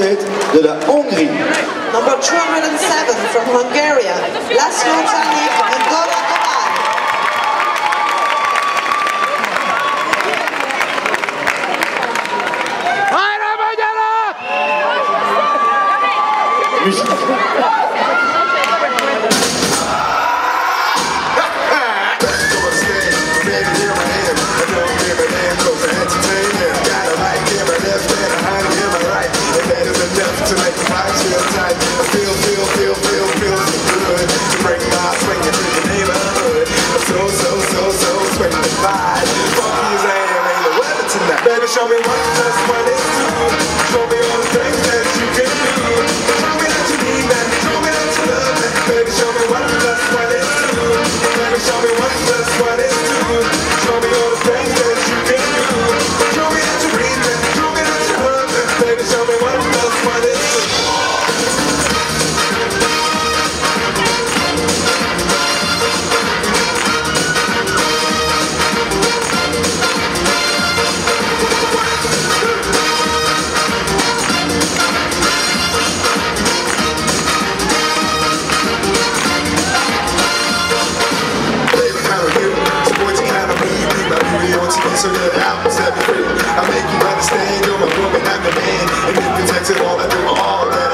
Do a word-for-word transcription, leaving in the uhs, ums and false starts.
sept de la Hongrie. Number two hundred seven from Hungary, Laszlo Talik and Dora Kovács. Hajrá, magyarok! To make the vibes feel tight, I feel, feel, feel, feel, feel so good. To break my swing into the neighborhood. I'm so, so, so, so swinging the vibe. Funky as I am, ain't the weather tonight. Baby, show me what plus one is two. Show me all the things that you can do. Show me that you need that. Show me that you love that. Baby, show me what plus one is two. Baby, show me what plus one is two. Show me all the things that you can do. Show me that you breathe that. Show me that you love that. Baby, show me what plus one is two. So that I will set me free. I make you understand you're my woman, I'm the man. And if you text it all, I do it all that.